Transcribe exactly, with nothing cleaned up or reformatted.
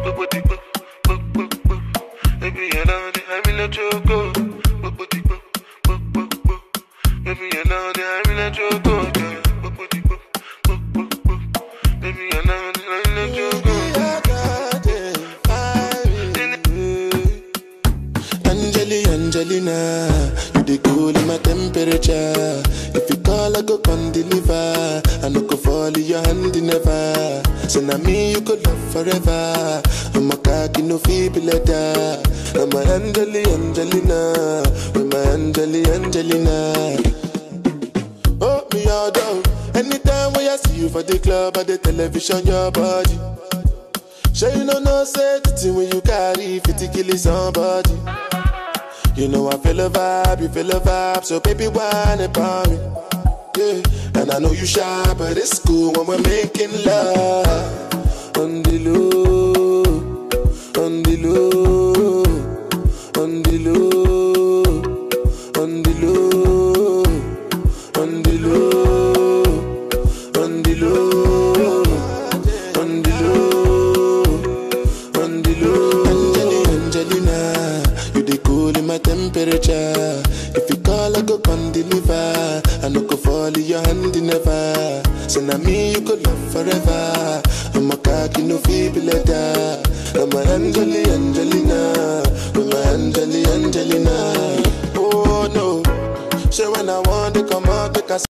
Baby, you know that I'm in a choco. Baby, you know that I'm in a choco. Baby, you know that I'm in a choco. Angeli, Angelina, you the cool in my temperature. If you call, I go come deliver. I no go fall in your hand never. So now me you could love forever. I'm a cocky no feeble letter. I'm a Angeli, Angelina, with my Angeli, Angelina. Oh me all down. Anytime when I see you for the club or the television, your body. Sure you know no safety when you carry fifty kill somebody. You know I feel a vibe, you feel a vibe, so baby whine about me. Yeah, and I know you shy, but it's cool when we're making love. On the low, on the low, on the low, on the low, on the low, on the low, on the low, on the low. Angeli, Angelina, you the cool in my temperature. If you call, I go come deliver. I no go fall in your hand never. So now me you could love forever. I'm a cocky no feeble letter. I'm a Angeli, Angelina, I'm a Angeli, Angelina. Oh no, so when I want to come out, because